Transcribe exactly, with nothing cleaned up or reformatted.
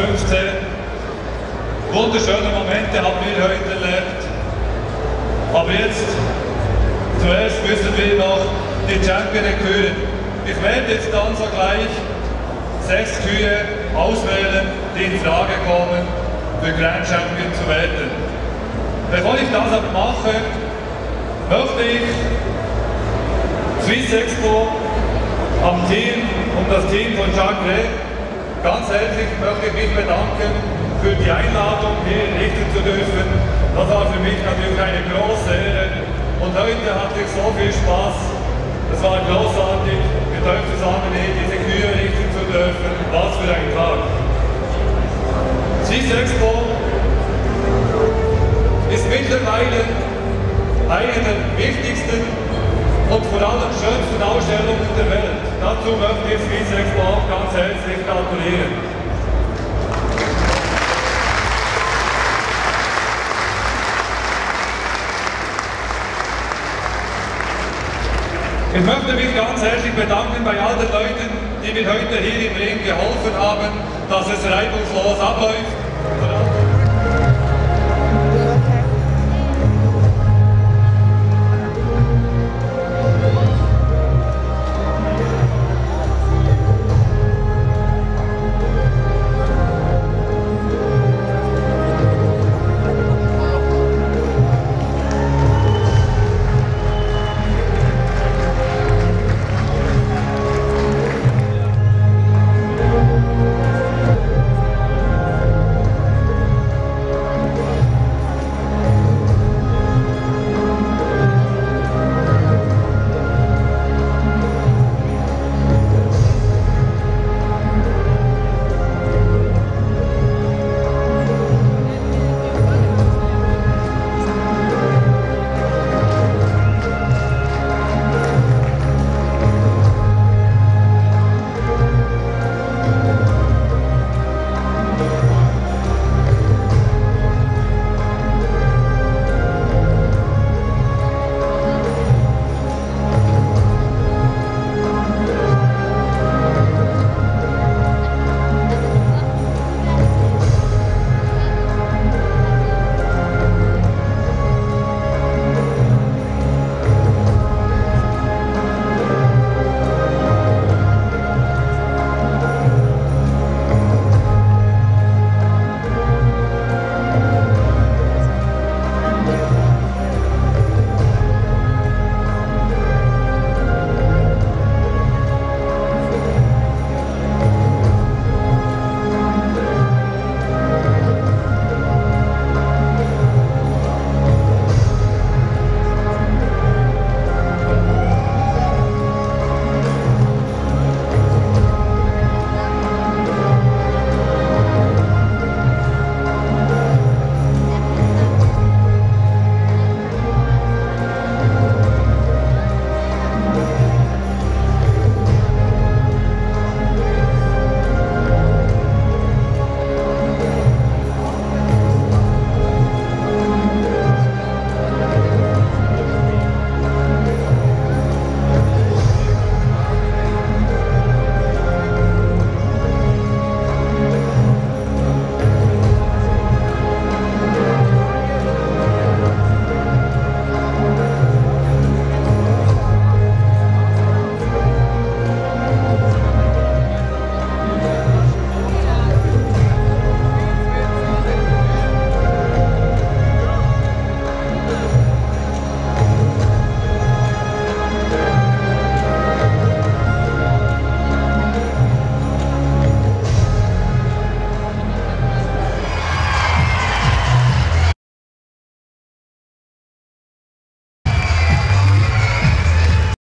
zweitausendfünfzehn. Wunderschöne Momente haben wir heute erlebt. Aber jetzt, zuerst müssen wir noch die Champion küren. Ich werde jetzt dann sogleich sechs Kühe auswählen, die in Frage kommen, für Grand Champion zu werden. Bevor ich das aber mache, möchte ich Swiss Expo am Team und das Team von Jacques Rey ganz herzlich möchte ich mich bedanken für die Einladung, hier richten zu dürfen. Das war für mich natürlich eine große Ehre und heute hatte ich so viel Spaß. Es war großartig, mit euch zusammen hier diese Kühe richten zu dürfen. Was für ein Tag! Swiss Expo ist mittlerweile eine der wichtigsten und vor allem schönsten Ausstellungen der Welt. Dazu möchte ich Swiss Expo auch ganz herzlich gratulieren. Ich möchte mich ganz herzlich bedanken bei all den Leuten, die mir heute hier im Ring geholfen haben, dass es reibungslos abläuft.